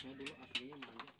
dulu aslinya manja.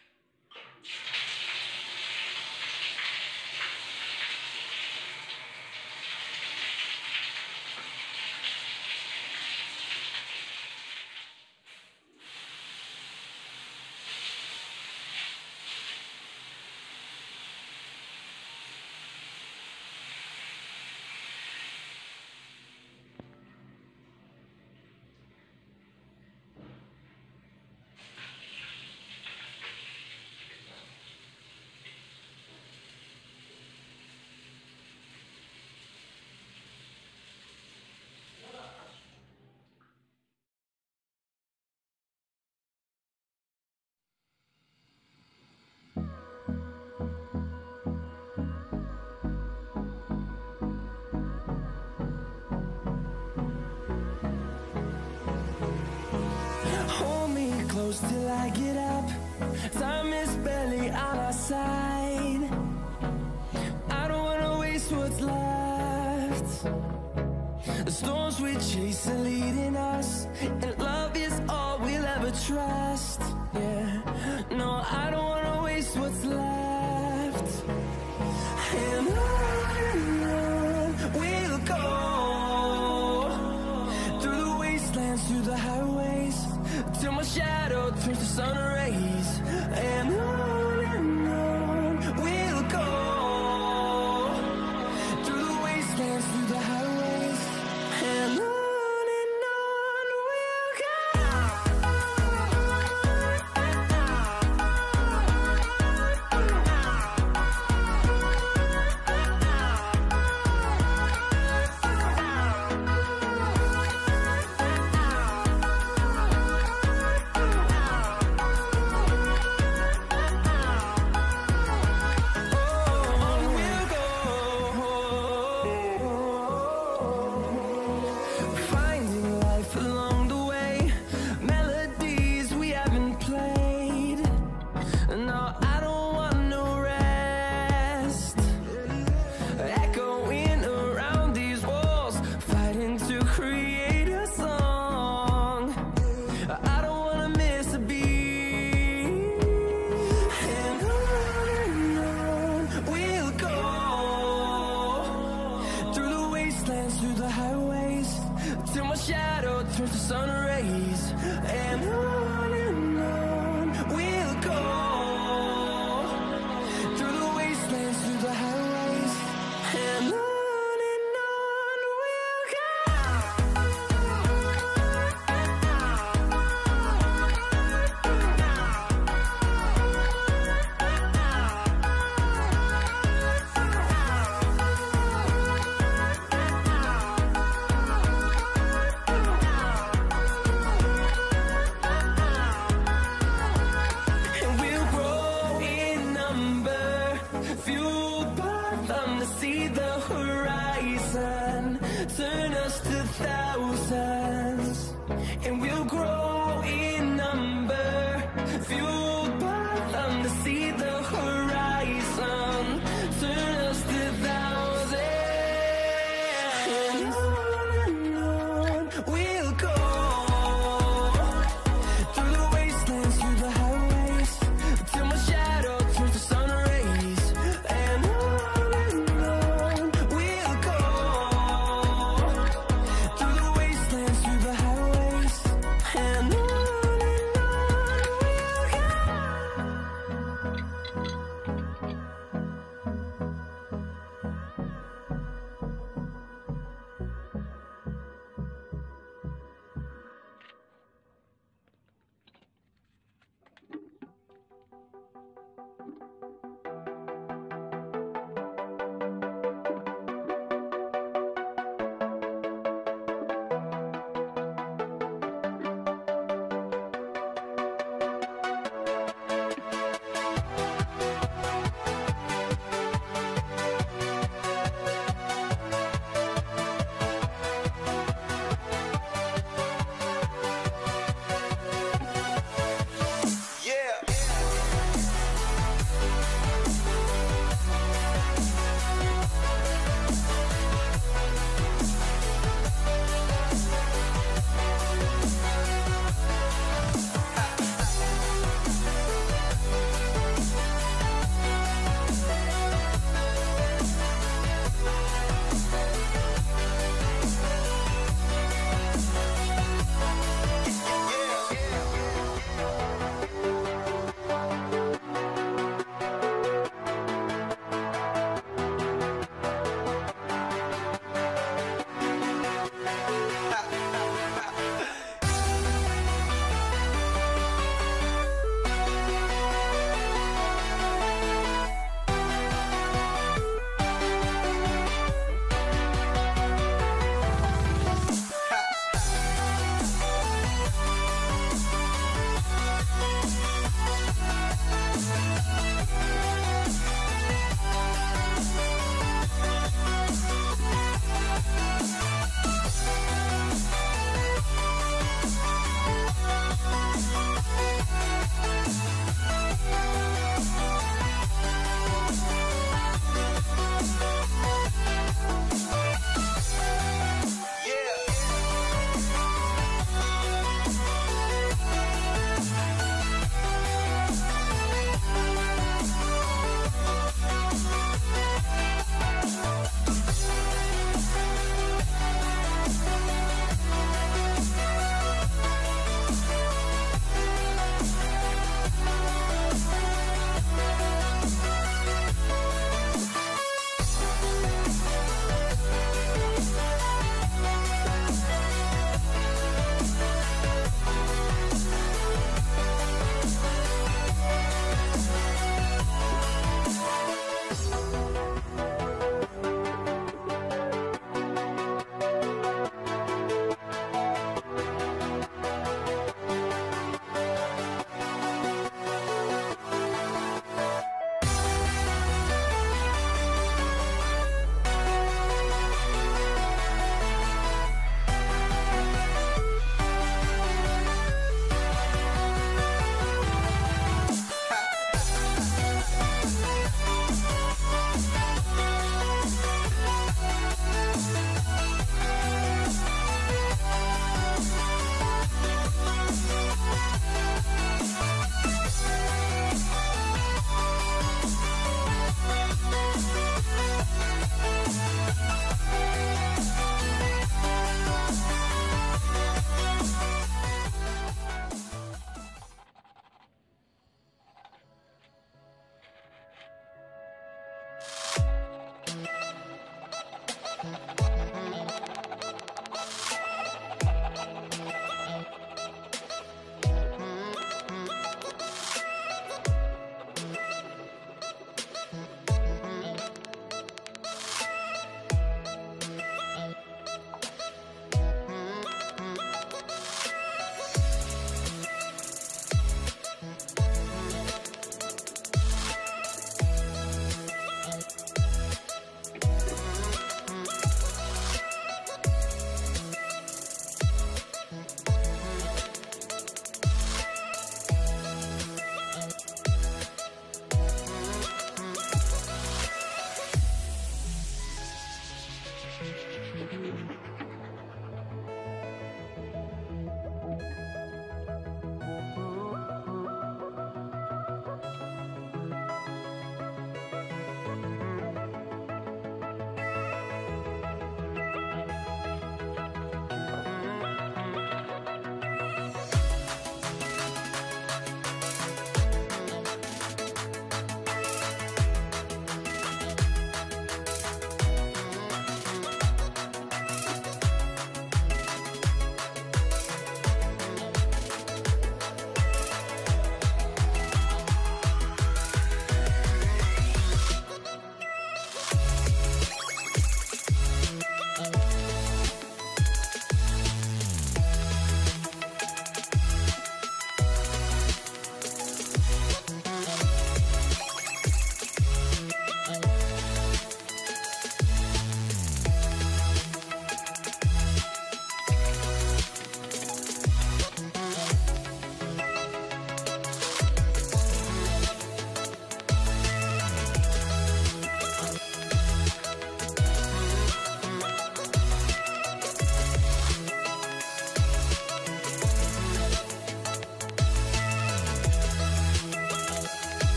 Close till I get up. Time is barely on our side. I don't wanna waste what's left. The storms we chase are leading us, and love is all we'll ever trust. Yeah, no, I don't wanna waste what's left. And on we'll go, through the wastelands, through the highways, till my shadow turns to sun rays. And on we'll go, through the wastelands, through the highways, and on we'll go. Through the highways, till my shadow turns to sun rays. And on we'll go, through the wastelands, through the highways, and on we'll go.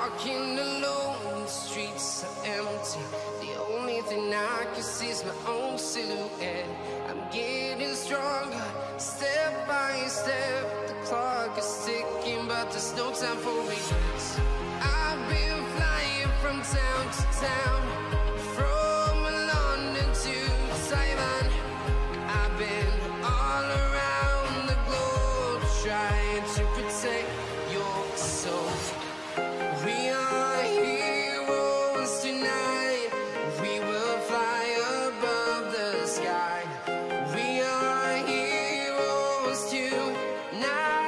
walking alone, the streets are empty. The only thing I can see is my own silhouette. I'm getting stronger, step by step. The clock is ticking, but there's no time for regrets. I've been flying from town to town, from London to Taiwan. I've been all around the globe, trying to protect your soul. We are heroes tonight. We will fly above the sky. We are heroes tonight.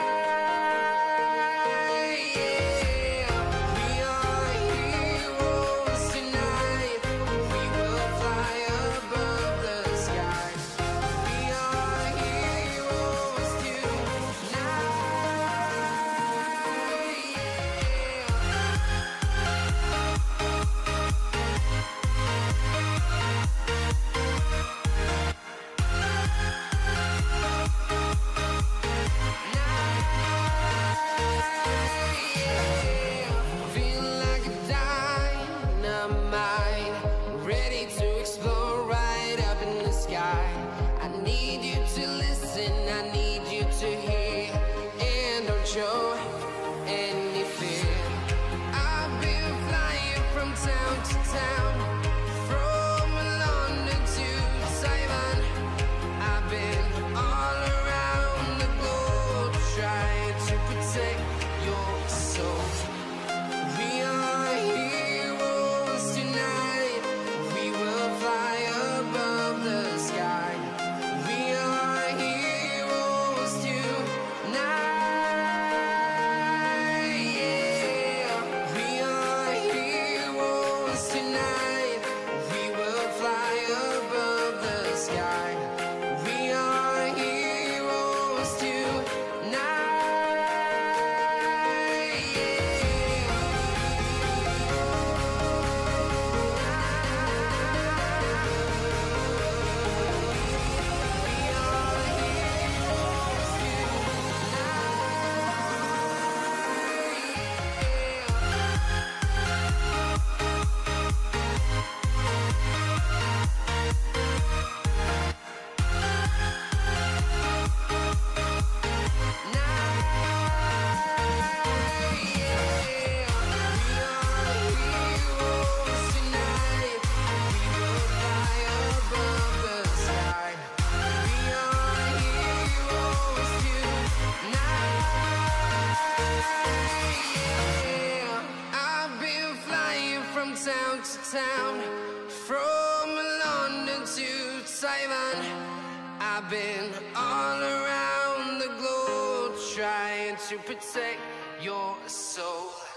Yeah. We are heroes tonight. We will fly above the sky. We are heroes tonight. Feel like a dynamite, ready to explode right up in the sky. I need you to listen, I need you to hear, and don't show any fear. I've been flying from town to town, from London to Taiwan. I've been all around the globe, trying to protect your soul. We are heroes tonight. We will fly above the sky. We are heroes tonight. Yeah. We are heroes tonight. We will fly above the sky. We are heroes tonight. Town to town, from London to Taiwan. I've been all around the globe, trying to protect your soul.